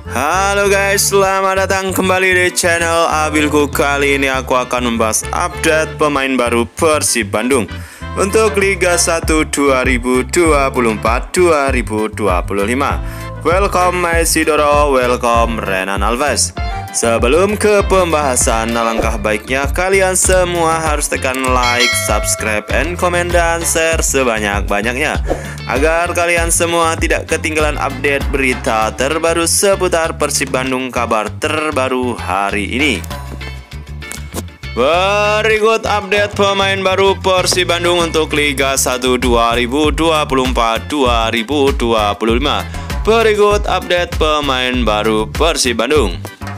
Halo guys, selamat datang kembali di channel Abilku. Kali ini aku akan membahas update pemain baru Persib Bandung untuk Liga 1 2024-2025. Welcome Isidoro, welcome Renan Alves. Sebelum ke pembahasan, alangkah baiknya kalian semua harus tekan like, subscribe, and komen dan share sebanyak-banyaknya agar kalian semua tidak ketinggalan update berita terbaru seputar Persib Bandung, kabar terbaru hari ini. Berikut update pemain baru Persib Bandung untuk Liga 1 2024-2025. Berikut update pemain baru Persib Bandung.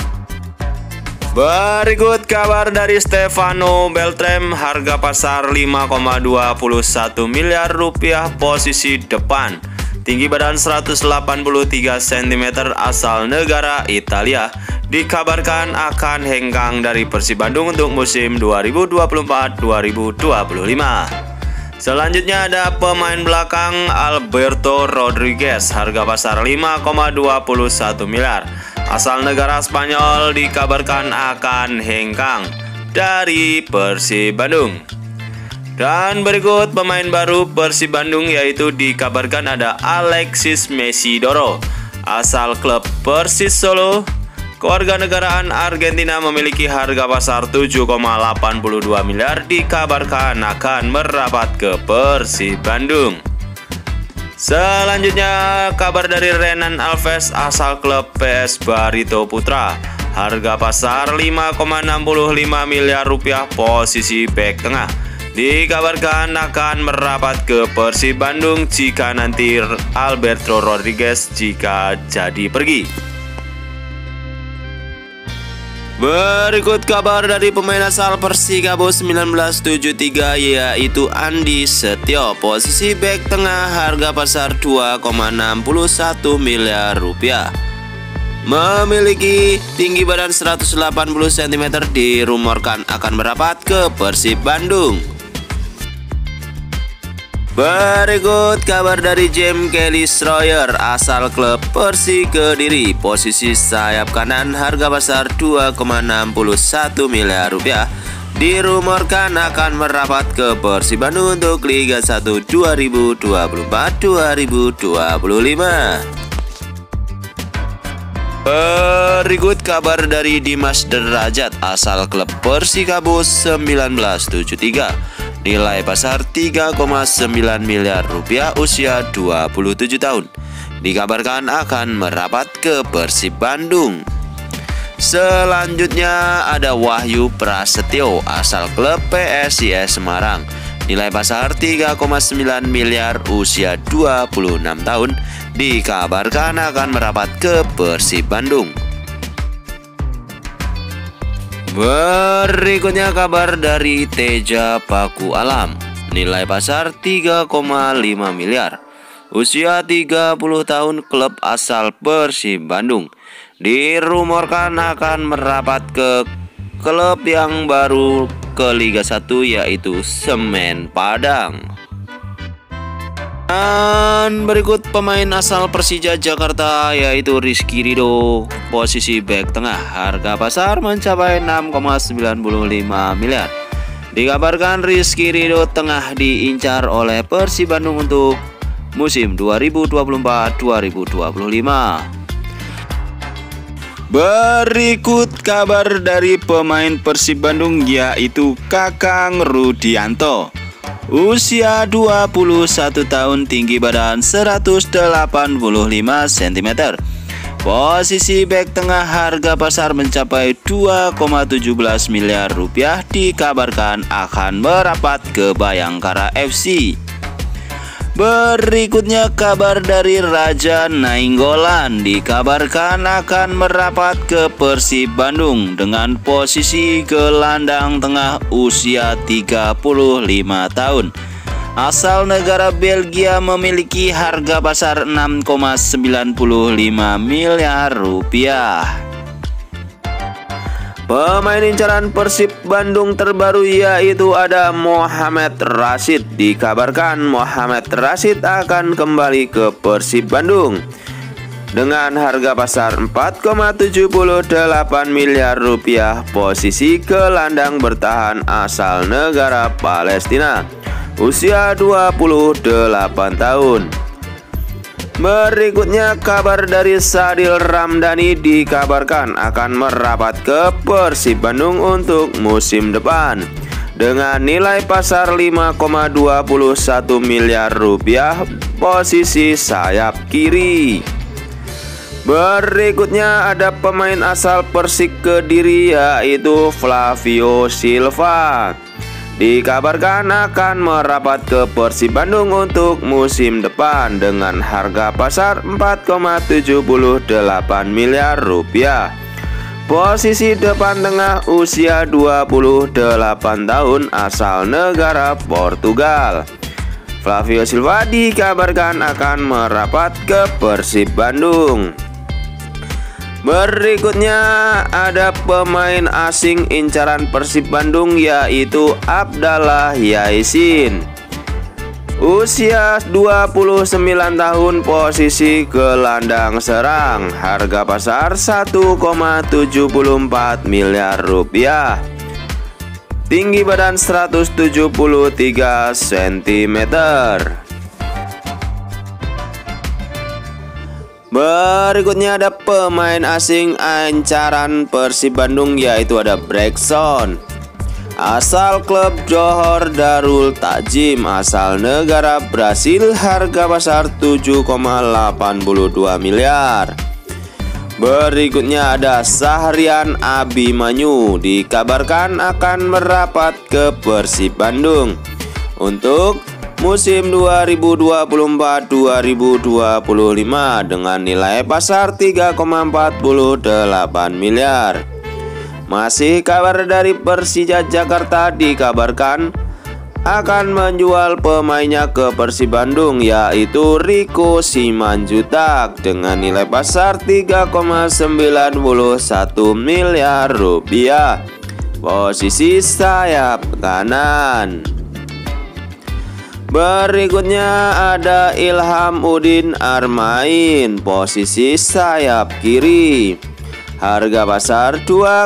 Berikut kabar dari Stefano Beltram, harga pasar 5,21 miliar rupiah, posisi depan, tinggi badan 183 cm, asal negara Italia. Dikabarkan akan hengkang dari Persib Bandung untuk musim 2024-2025. Selanjutnya ada pemain belakang Alberto Rodriguez, harga pasar 5,21 miliar. Asal negara Spanyol, dikabarkan akan hengkang dari Persib Bandung. Dan berikut pemain baru Persib Bandung, yaitu dikabarkan ada Alexis Mesidoro, asal klub Persis Solo, kewarganegaraan Argentina, memiliki harga pasar 7,82 miliar, dikabarkan akan merapat ke Persib Bandung. Selanjutnya kabar dari Renan Alves, asal klub PS Barito Putra, harga pasar 5,65 miliar rupiah, posisi bek tengah. Dikabarkan akan merapat ke Persib Bandung jika nanti Alberto Rodriguez jika jadi pergi. Berikut kabar dari pemain asal Persikabo 1973, yaitu Andi Setio, posisi bek tengah, harga pasar 2,61 miliar rupiah. Memiliki tinggi badan 180 cm, dirumorkan akan merapat ke Persib Bandung. Berikut kabar dari James Kelly Schroyer, asal klub Persi Kediri, posisi sayap kanan, harga pasar 2,61 miliar rupiah. Dirumorkan akan merapat ke Persib Bandung untuk Liga 1 2024-2025. Berikut kabar dari Dimas Derajat, asal klub Persikabo 1973. Nilai pasar 3,9 miliar rupiah, usia 27 tahun. Dikabarkan akan merapat ke Persib Bandung. Selanjutnya ada Wahyu Prasetyo, asal klub PSIS Semarang. Nilai pasar 3,9 miliar, usia 26 tahun. Dikabarkan akan merapat ke Persib Bandung. Berikutnya kabar dari Teja Paku Alam, nilai pasar 3,5 miliar, usia 30 tahun, klub asal Persib Bandung. Dirumorkan akan merapat ke klub yang baru ke Liga 1, yaitu Semen Padang. Dan berikut pemain asal Persija Jakarta, yaitu Rizky Ridho, posisi bek tengah, harga pasar mencapai 6,95 miliar. Dikabarkan Rizky Ridho tengah diincar oleh Persib Bandung untuk musim 2024-2025. Berikut kabar dari pemain Persib Bandung, yaitu Kakang Rudianto, usia 21 tahun, tinggi badan 185 cm, posisi bek tengah, harga pasar mencapai 2,17 miliar rupiah. Dikabarkan akan merapat ke Bayangkara FC. Berikutnya kabar dari Raja Nainggolan, dikabarkan akan merapat ke Persib Bandung dengan posisi gelandang tengah, usia 35 tahun. Asal negara Belgia, memiliki harga pasar 6,95 miliar rupiah. Pemain incaran Persib Bandung terbaru yaitu ada Mohamed Rashid. Dikabarkan Mohamed Rashid akan kembali ke Persib Bandung. dengan harga pasar 4,78 miliar rupiah. Posisi gelandang bertahan asal negara Palestina, usia 28 tahun. Berikutnya kabar dari Sadil Ramdhani, dikabarkan akan merapat ke Persib Bandung untuk musim depan dengan nilai pasar 5,21 miliar rupiah. Posisi sayap kiri. Berikutnya ada pemain asal Persik Kediri yaitu Flavio Silva, dikabarkan akan merapat ke Persib Bandung untuk musim depan dengan harga pasar 4,78 miliar rupiah. Posisi depan tengah, usia 28 tahun, asal negara Portugal. Flavio Silva dikabarkan akan merapat ke Persib Bandung. Berikutnya ada pemain asing incaran Persib Bandung yaitu Abdallah Yaisin, usia 29 tahun, posisi gelandang serang, harga pasar 1,74 miliar rupiah. Tinggi badan 173 cm. Berikutnya ada pemain asing incaran Persib Bandung yaitu ada Brekson, asal klub Johor Darul Takzim, asal negara Brasil, harga pasar 7,82 miliar. Berikutnya ada Sahrian Abimanyu, dikabarkan akan merapat ke Persib Bandung untuk musim 2024-2025 dengan nilai pasar 3,48 miliar. Masih kabar dari Persija Jakarta, dikabarkan akan menjual pemainnya ke Persib Bandung yaitu Rico Simanjuntak dengan nilai pasar 3,91 miliar rupiah. Posisi sayap kanan. Berikutnya ada Ilham Udin Armain, posisi sayap kiri, harga pasar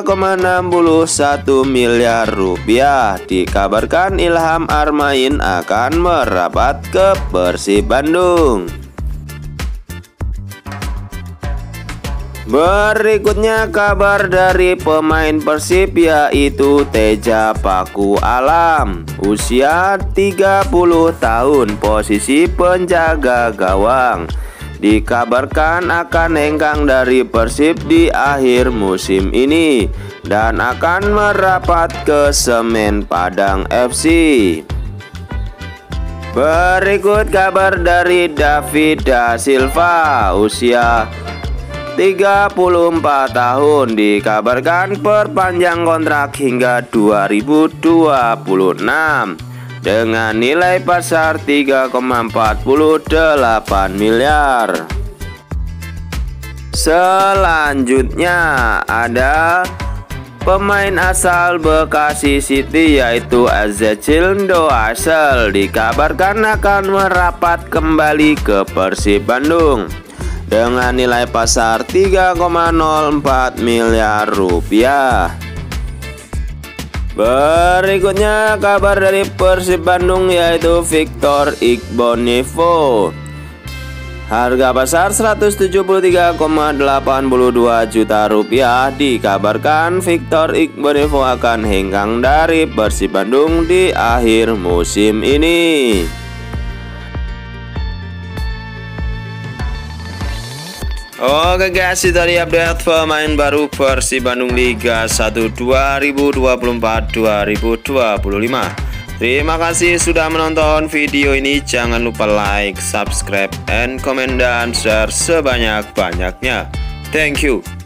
2,61 miliar rupiah. Dikabarkan Ilham Armain akan merapat ke Persib Bandung. Berikutnya kabar dari pemain Persib yaitu Teja Paku Alam, usia 30 tahun, posisi penjaga gawang. Dikabarkan akan hengkang dari Persib di akhir musim ini dan akan merapat ke Semen Padang FC. Berikut kabar dari David da Silva, usia 34 tahun, dikabarkan perpanjang kontrak hingga 2026 dengan nilai pasar 3,48 miliar. Selanjutnya ada pemain asal Bekasi City yaitu Ezekiel Ndoasel, dikabarkan akan merapat kembali ke Persib Bandung dengan nilai pasar 3,04 miliar rupiah. Berikutnya kabar dari Persib Bandung yaitu Victor Igbonivo, harga pasar 173,82 juta rupiah. Dikabarkan Victor Igbonivo akan hengkang dari Persib Bandung di akhir musim ini. Oke guys, itu tadi update pemain baru Persib Bandung Liga 1 2024-2025. Terima kasih sudah menonton video ini. Jangan lupa like, subscribe, and comment dan share sebanyak-banyaknya. Thank you.